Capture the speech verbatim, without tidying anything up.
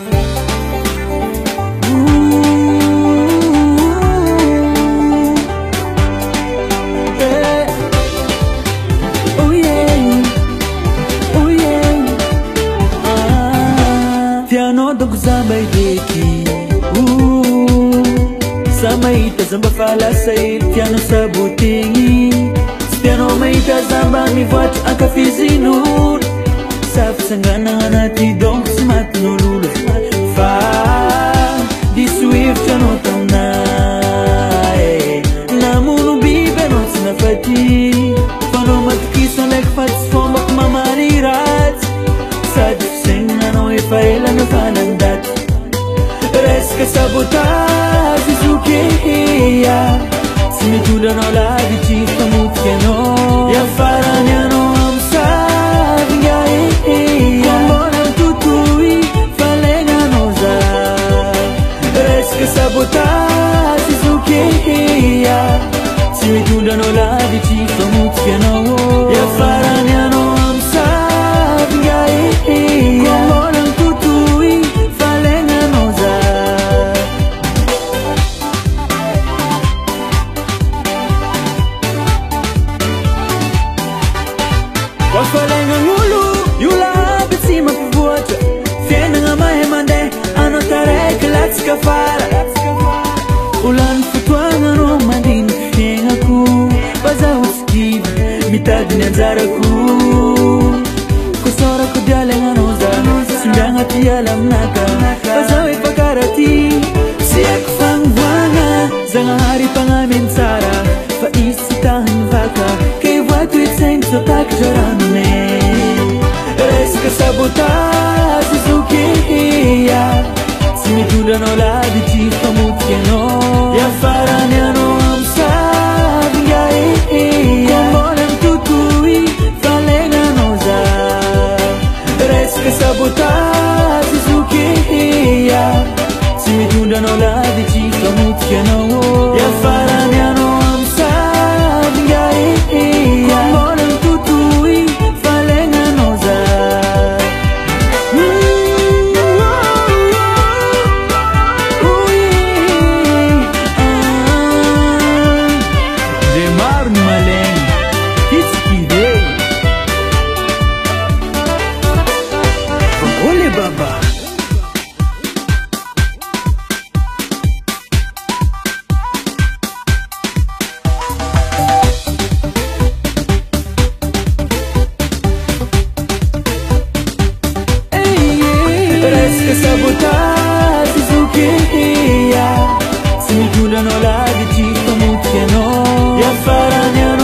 Zamay deki Samay tazamba falasay Tiano sa butingi Tiano may tazamba mi voit akafizinun Sa fasangana nga nati dong simatunulul Fa di swift tiano tamna Namuno bibe non sinafati Pano matkisa like fats fomak mamarirat Sa difsing ano ifaila na fanandat Reska sabotar Suzuki-ya Simitulan o lagi chika mutkiano Ya faraniano am sabiya Kumbonang tutui Falengano za Reska sabotar Suzuki-ya Simitulan o lagi chika mutkiano Ya faraniano am sabiya Kumbonang tutui Falengano za Wafalengang ulu, yula bitsi mapibuata Fiena nga mahemande, ano tare kalats kafara Ulan futuangan o mandin fienga ku Baza uskid, mitad nianzara ku Kusora ku dialeng anoza, sindang hati alam naka Baza ipakarati, siyak fangwanga Zanga hari pangamin sara, faisitahan vaka Kay watu itseng sotak jaranune Reska sabotar Suzuki-ya Simitulan o lagi chika mutkiano Ya faraniano am sabiya Kumbonang tutui Falengano za Reska sabotar Suzuki-ya Simitulan o lagi chika mutkiano Ya faraniano am sabiya Kumbonang tutui Falengano za Demar maleng Kitskide Ole baba Reska sabotar Suzuki-ya Simitulan o lagi chika mutkiano Ya faraniano